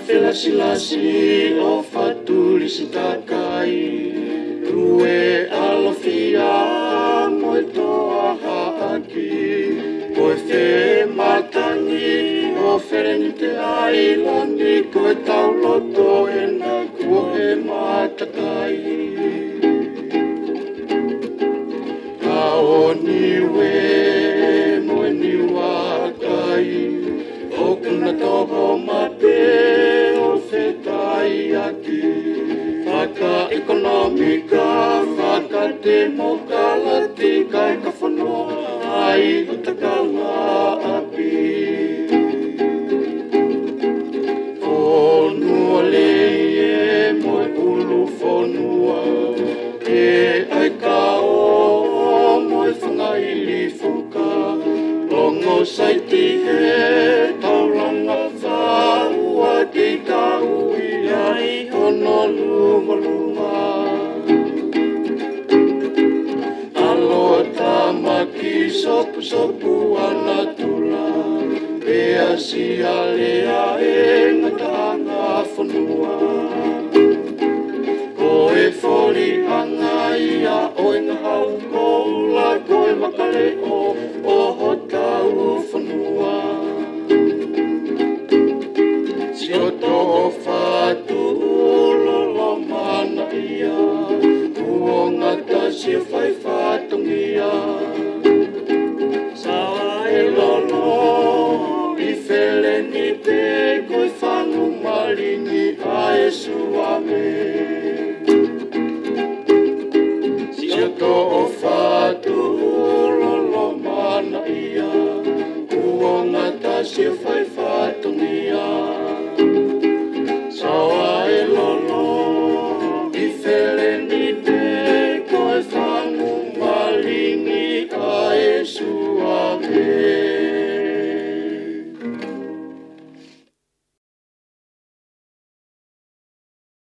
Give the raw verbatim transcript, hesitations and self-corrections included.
Lasi o fatuli sitakai Rue alofia moe toa haaki Koe whe matangi o whereni te ailani Koe tau loto e na kua e matakai Kao niwe moe niwa kai O kuna toho mate Aki, whaka ekonomika, whaka demokrati, kai ka whanoa ai utakanga api. Whonua leie moe ulu whonua, e ai ka o moe whangaili whuka, longo saiti he tauranga whaua ki ka ui. Ai hono luma luma Aloha tamaki sopu sopu ana tula Pea si alea e ngatanga whanua Koe whori anga ia o inga hau koula Koe makale o o hotau whanua Si o toho whatu lolo mana ia Ua ngata si whai whatungia Sa e lolo I whele ni te Koe whangu malingi a e suame Si o toho whatu lolo mana ia Ua ngata si whai whatungia